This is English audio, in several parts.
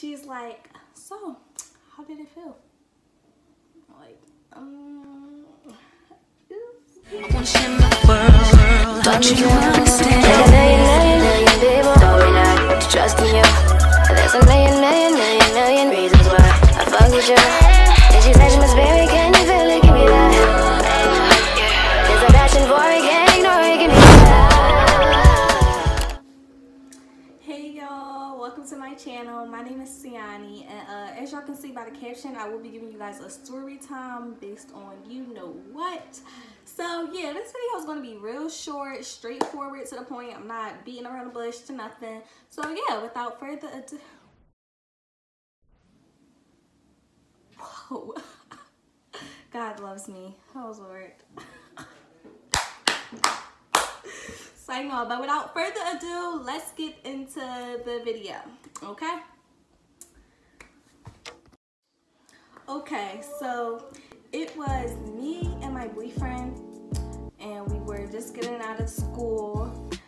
she's like, so how did it feel? I'm like, I wanna share my world, don't you understand? There's a million people told me not to trust in you. There's a million reasons why I fuck with you. Did you touch my spirit? Can you feel it? Give me that. There's a passion for it, can't ignore it. Give me that. hey y'all, welcome to my channel. My name is Siani, and as y'all can see by the caption, I will be giving you guys a story time based on you know what. So yeah, this video is going to be real short, straightforward, to the point. I'm not beating around the bush to nothing. So yeah, without further ado, whoa, God loves me. Oh Lord. So I know, but without further ado, let's get into the video, okay? Okay, so it was me and my boyfriend, and we were just getting out of school.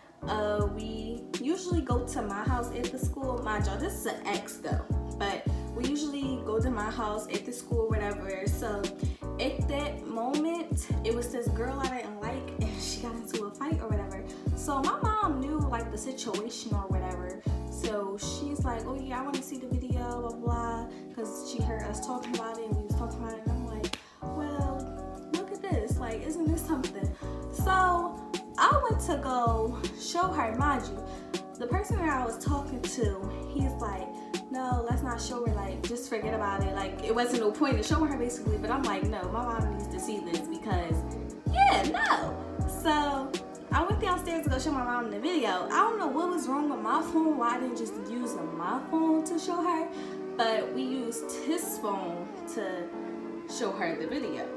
We usually go to my house at the school. Mind y'all, this is an ex though, but we usually go to my house at the school, whatever. So at that moment, it was this girl I didn't like, and she got into a fight or whatever. So my mom knew like the situation or whatever. So she's like, oh yeah, I want to see the video, blah blah, because she heard us talking about it and we was talking about it, and I'm like, well, look at this, like, isn't this something? So I went to go show her. Mind you, the person that I was talking to, he's like, no, let's not show her, like, just forget about it, like, it wasn't no point in showing her basically. But I'm like, no, my mom needs to see this because yeah, no. So I went downstairs to go show my mom the video. I don't know what was wrong with my phone, why I didn't just use my phone to show her, but we used his phone to show her the video.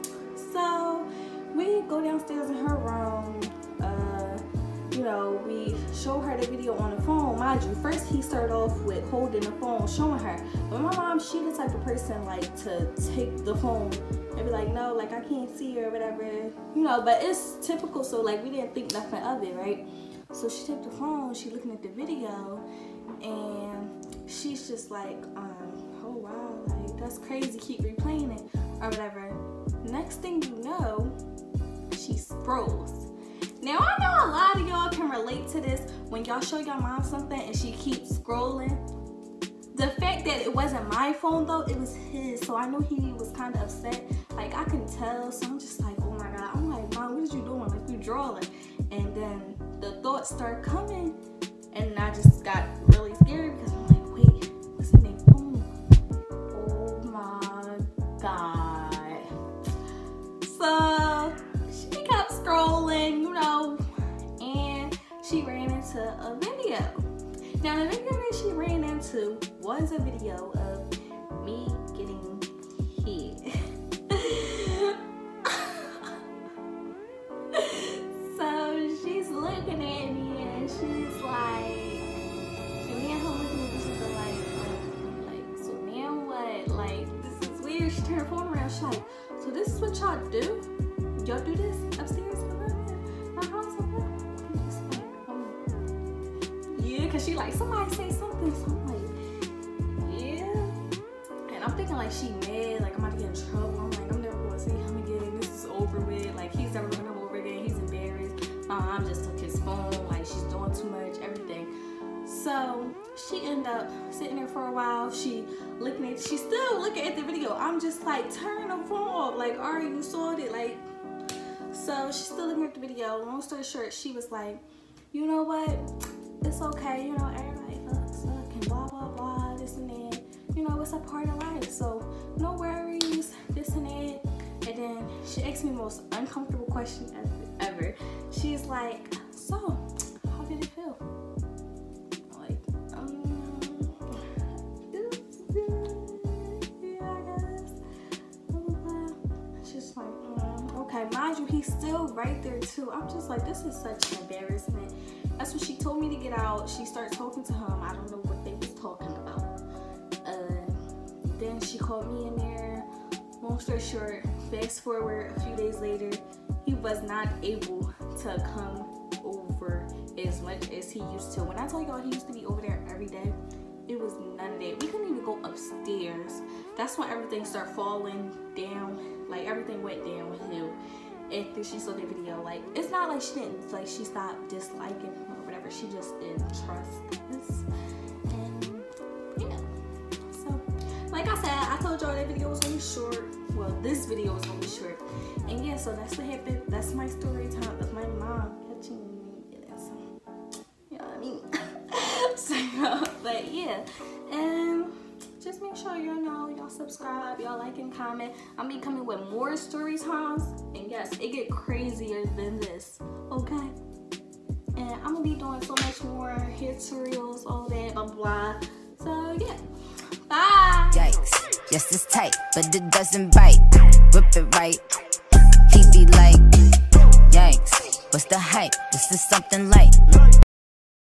So we go downstairs in her room, you know, we show her the video on the phone. Mind you, first he started off with holding the phone, showing her. But my mom, she the type of person like to take the phone and be like, no, like I can't see her or whatever, you know, but it's typical, so like we didn't think nothing of it, right? So she took the phone, she looking at the video, and she's just like, oh wow, like that's crazy, keep replaying it or whatever. Next thing you know, she scrolls. Now I know a lot of y'all can relate to this when y'all show your mom something and she keeps scrolling. The fact that it wasn't my phone though, it was his, so I know he was kind of upset. Like I can tell, so I'm just like, oh my God. I'm like, Mom, what is you doing? Like you drawing? And then the thoughts start coming, and I just got really scared because I'm like, wait, what's in their phone? Oh my God. So she kept scrolling, you know, and she ran into a video. Now the video that she ran into was a video of me getting hit. So she's looking at me and she's like, and me and her looking at each other like, so now what? Like, this is weird. She turned her phone around, she's like, so this is what y'all do? Y'all do this upstairs in the room in my house? I'm just like, yeah, cause she like, somebody say something. So I'm like, yeah. And I'm thinking like she mad, like I'm about to get in trouble. I'm like, I'm never gonna see him again. This is over with. Like he's never gonna come over again. He's embarrassed. My mom just took his phone. Like she's doing too much, everything. So she ended up sitting there for a while. She's still looking at the video. I'm just like, turn the phone off. Like, Ari, you saw it. Like, so she's still looking at the video. Long story short, she was like, you know what? It's okay. You know, everybody fucks up and blah, blah, blah, this and that. You know, it's a part of life. So no worries, this and that. And then she asked me the most uncomfortable question ever. She's like, so how did it feel? I'm like, yeah, I guess. She's like, okay. Mind you, he's still right there too. I'm just like, this is such an embarrassment. That's when she told me to get out. She started talking to him. I don't know what they was talking about. Then she called me in there. Long story short, fast forward a few days later, he was not able to come over as much as he used to. When I tell y'all he used to be over there every day, It was none of that. We couldn't even go upstairs. That's when everything started falling down. Like, everything went downhill after she saw the video. Like, it's not like she didn't, like, she stopped disliking him or whatever. She just didn't trust us. And yeah. So, like I said, I told y'all that video was gonna be short. Well, this video was gonna be short. And yeah, so that's what happened. That's my story time of my mom catching me. You know what I mean? So, but yeah. And just make sure y'all subscribe, y'all like and comment. I'm be coming with more story times. And yes, it get crazier than this. Okay? And I'm gonna be doing so much more hair tutorials, all that, blah blah. So yeah. Bye. Yikes, yes it's tight, but it doesn't bite. Whip it right, he be like, yikes, what's the hype? This is something light.